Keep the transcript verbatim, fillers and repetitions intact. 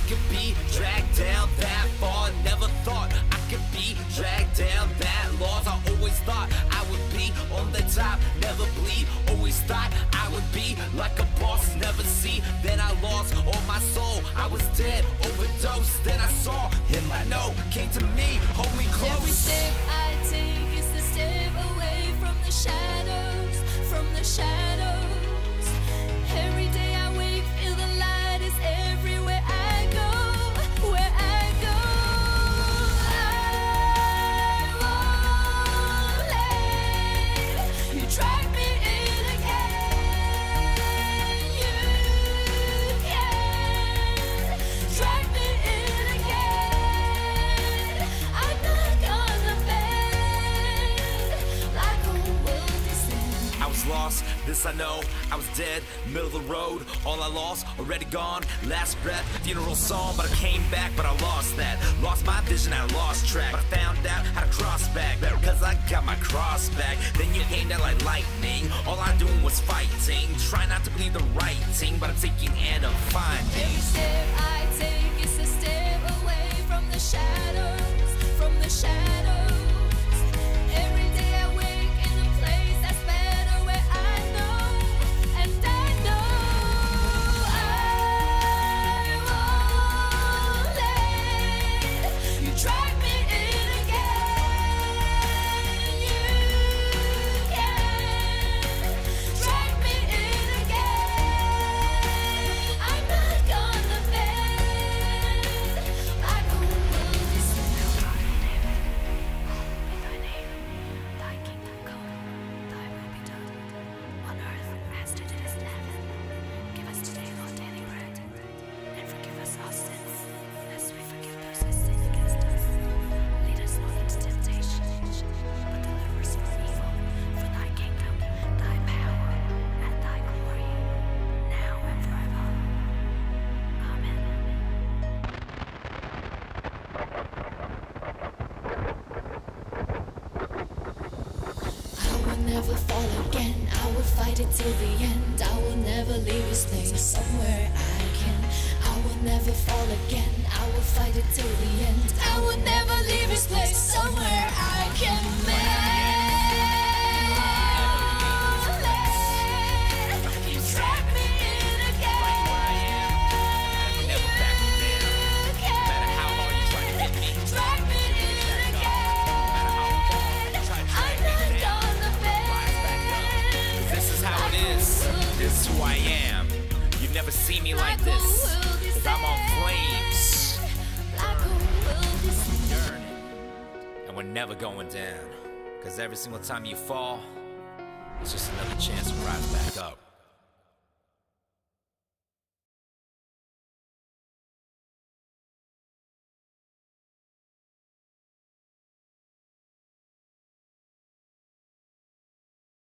could be dragged down that far. Never thought I could be dragged down that lost. I always thought I would be on the top, never bleed. Always thought I would be like a boss, never see. Then I lost all my soul. I was dead, overdosed. Then I saw him I know came to me, hold me close. Every step I take is a step away from the shadows, from the shadows. Every day I wake, feel the light is everywhere I go, where I go. I won't let you drag me in again. You can drag me in again. I'm not gonna bend like a will descend. I was lost, this I know. I was dead, middle of the road. All I lost, already gone. Last breath, funeral song. But I came back, but I lost that. Lost my vision, I lost track. But I found out how to cross back. Better cause I got my cross back. Then you came down like lightning. All I doing was fighting. Try not to believe the right thing, but I'm taking and I'm finding. Every step I take is a step away from the shadows, from the shadows. Every day I wake in a place that's better, where I know, and I know I won't let you drag me in again. You can drag me in again. I'm not gonna bend like a will descend. Thy name, thy kingdom come, thy will be done, on earth as it is in heaven. Give us today our daily bread, and forgive us our sins, as we forgive those who sin against us. Lead us not into temptation, but deliver us from evil. For thy kingdom, thy power, and thy glory, now and forever. Amen. I will never fall again. I will fight it till the end. I will never leave this place. Somewhere I can. I will never fall again. I will fight it till the end. I will never leave this place. Somewhere I can. You drag me in again. Never back me down. You No matter how hard you try to hit me. drag me in again. I'm not gonna bend. This is how it is. This is who I am. You've never seen me like this. Cause I'm on flames. Like a will descend. Yearning. And we're never going down. Cause every single time you fall, it's just another chance to rise back up.